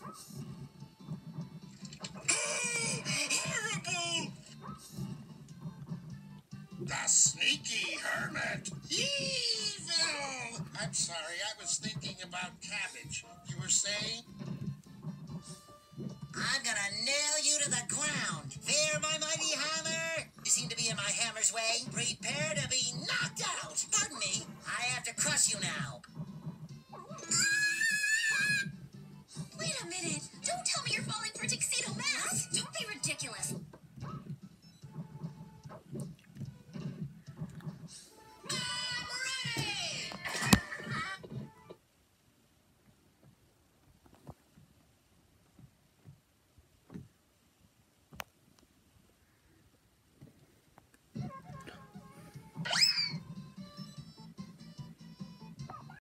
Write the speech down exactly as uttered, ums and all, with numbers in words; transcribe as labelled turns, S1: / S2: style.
S1: Horrible! The sneaky hermit. Evil! I'm sorry, I was thinking about cabbage. You were saying?